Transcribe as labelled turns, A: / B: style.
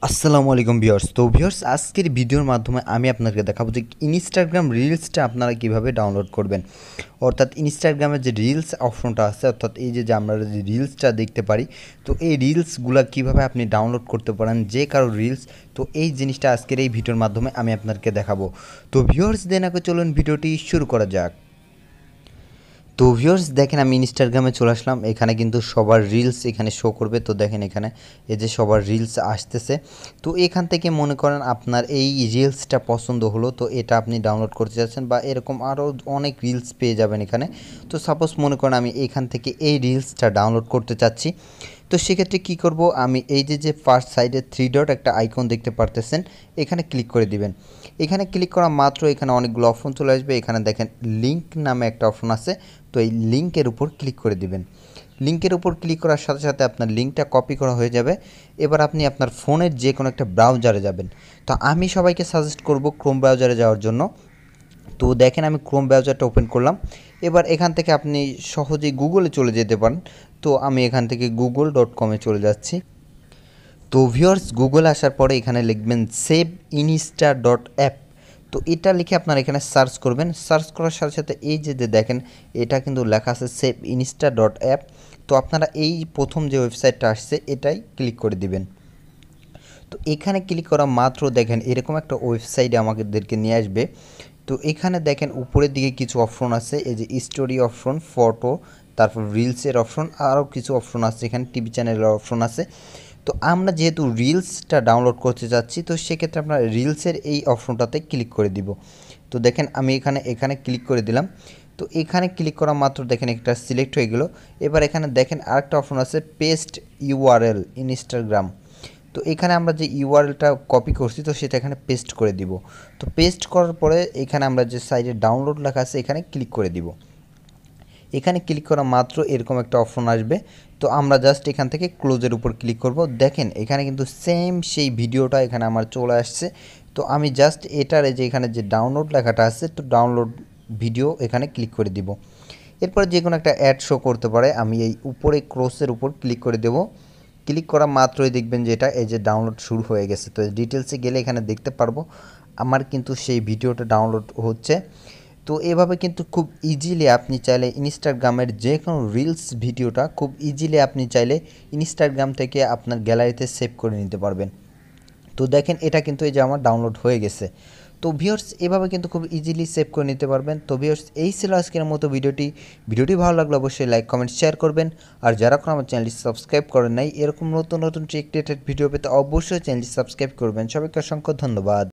A: আসসালামু আলাইকুম ভিউয়ার্স। তো ভিউয়ার্স, আজকের ভিডিওর মাধ্যমে আমি আপনাকে দেখাবো যে ইনস্টাগ্রাম রিলসটা আপনারা কিভাবে ডাউনলোড করবেন। অর্থাৎ ইনস্টাগ্রামের যে রিলস অপশনটা আছে, অর্থাৎ এই যে আমরা যে রিলসটা দেখতে পারি, তো এই রিলসগুলা কিভাবে আপনি ডাউনলোড করতে পারেন, যে কারো রিলস। তো এই জিনিসটা আজকের এই ভিডিওর মাধ্যমে আমি আপনাকে দেখাবো। তো ভিউয়ার্স, দেনাকে চলুন ভিডিওটি শুরু করা যাক। তো ভিউয়ার্স, দেখেন আমি ইনস্টাগ্রামে চলে আসলাম। এখানে কিন্তু সবার রিলস এখানে শো করবে। তো দেখেন এখানে এই যে সবার রিলস আসতেছে। তো এখান থেকে মনে করেন আপনার এই রিলসটা পছন্দ হলো, তো এটা আপনি ডাউনলোড করতে চাচ্ছেন, বা এরকম আরও অনেক রিলস পেয়ে যাবেন এখানে। তো সাপোজ মনে করেন আমি এখান থেকে এই রিলসটা ডাউনলোড করতে চাচ্ছি। তো সেক্ষেত্রে কী করব, আমি এই যে ফার্স্ট সাইডে 3 ডট একটা আইকন দেখতে পারতেছেন, এখানে ক্লিক করে দিবেন। এখানে ক্লিক করা মাত্র এখানে অনেকগুলো অপশন চলে আসবে। এখানে দেখেন লিঙ্ক নামে একটা অপশন আছে। তো এই লিঙ্কের উপর ক্লিক করে দিবেন। লিঙ্কের উপর ক্লিক করার সাথে সাথে আপনার লিঙ্কটা কপি করা হয়ে যাবে। এবার আপনি আপনার ফোনের যে কোনো একটা ব্রাউজারে যাবেন। তো আমি সবাইকে সাজেস্ট করব ক্রোম ব্রাউজারে যাওয়ার জন্য। তো দেখেন আমি ক্রোম ব্রাউজারটা ওপেন করলাম। এবার এখান থেকে আপনি সহজেই গুগলে চলে যেতে পারেন। তো আমি এখান থেকে google.com-এ চলে যাচ্ছি। তো ভিউয়ার্স, গুগলে আসার পরে এখানে লিখবেন সেভ ইনস্টা ডট অ্যাপ। তো এটা লিখে আপনারা এখানে সার্চ করবেন। সার্চ করার সাথে সাথে এই যে দেখেন এটা কিন্তু লেখা আছে সেভ ইনস্টা ডট অ্যাপ। তো আপনারা এই প্রথম যে ওয়েবসাইটটা আসছে এটাই ক্লিক করে দিবেন। তো এখানে ক্লিক করা মাত্র দেখেন এরকম একটা ওয়েবসাইটে আমাদেরকে নিয়ে আসবে। তো এখানে দেখেন উপরের দিকে কিছু অপশন আছে, এই যে স্টোরি অপশন, ফটো, তারপর রিলসের অপশন, আরও কিছু অপশন আছে। এখানে টিভি চ্যানেলের অপশন আছে। তো আমরা যেহেতু রিলসটা ডাউনলোড করতে যাচ্ছি, তো সেক্ষেত্রে আমরা রিলসের এই অপশনটাতে ক্লিক করে দিব। তো দেখেন আমি এখানে ক্লিক করে দিলাম। তো এখানে ক্লিক করা মাত্র দেখেন একটা সিলেক্ট হয়ে গেল। এবার এখানে দেখেন আরেকটা অপশন আছে পেস্ট ইউআরএল ইনস্টাগ্রাম। তো এখানে আমরা যে ইউআরএলটা কপি করছি, তো সেটা এখানে পেস্ট করে দিব। তো পেস্ট করার পরে এখানে আমরা যে সাইডে ডাউনলোড লেখা আছে এখানে ক্লিক করে দিব। এখানে ক্লিক করা মাত্র এরকম একটা অপশন আসবে। তো আমরা জাস্ট এখান থেকে ক্লোজের উপর ক্লিক করব। দেখেন এখানে কিন্তু সেম সেই ভিডিওটা এখানে আমার চলে আসছে। তো আমি জাস্ট এটার যে এখানে যে ডাউনলোড লেখাটা আছে, তো ডাউনলোড ভিডিও এখানে ক্লিক করে দিব। এরপরে যে কোনো একটা অ্যাড শো করতে পারে, আমি এই উপরে ক্রসের উপর ক্লিক করে দেব। ক্লিক করা মাত্রই দেখবেন যে এটা এই যে ডাউনলোড শুরু হয়ে গেছে। তো ডিটেলসে গেলে এখানে দেখতে পারবো আমার কিন্তু সেই ভিডিওটা ডাউনলোড হচ্ছে। তো এভাবে কিন্তু খুব ইজিলি আপনি চাইলে ইনস্টাগ্রামের যে কোনো রিলস ভিডিওটা খুব ইজিলি আপনি চাইলে ইনস্টাগ্রাম থেকে আপনার গ্যালারিতে সেভ করে নিতে পারবেন। তো দেখেন এটা কিন্তু এই যে আমার ডাউনলোড হয়ে গেছে। তো ভিউয়ার্স, এভাবে কিন্তু খুব ইজিলি সেভ করে নিতে পারবেন। তো ভিউয়ার্স, এই ছিল আজকের মতো ভিডিওটি ভালো লাগলে অবশ্যই লাইক কমেন্ট শেয়ার করবেন। আর যারা এখন আমার চ্যানেলটি সাবস্ক্রাইব করেন নাই, এরকম নতুন নতুন ট্রিক রিলেটেড ভিডিও পেতে অবশ্যই চ্যানেলটি সাবস্ক্রাইব করবেন। সবাইকে অসংখ্য ধন্যবাদ।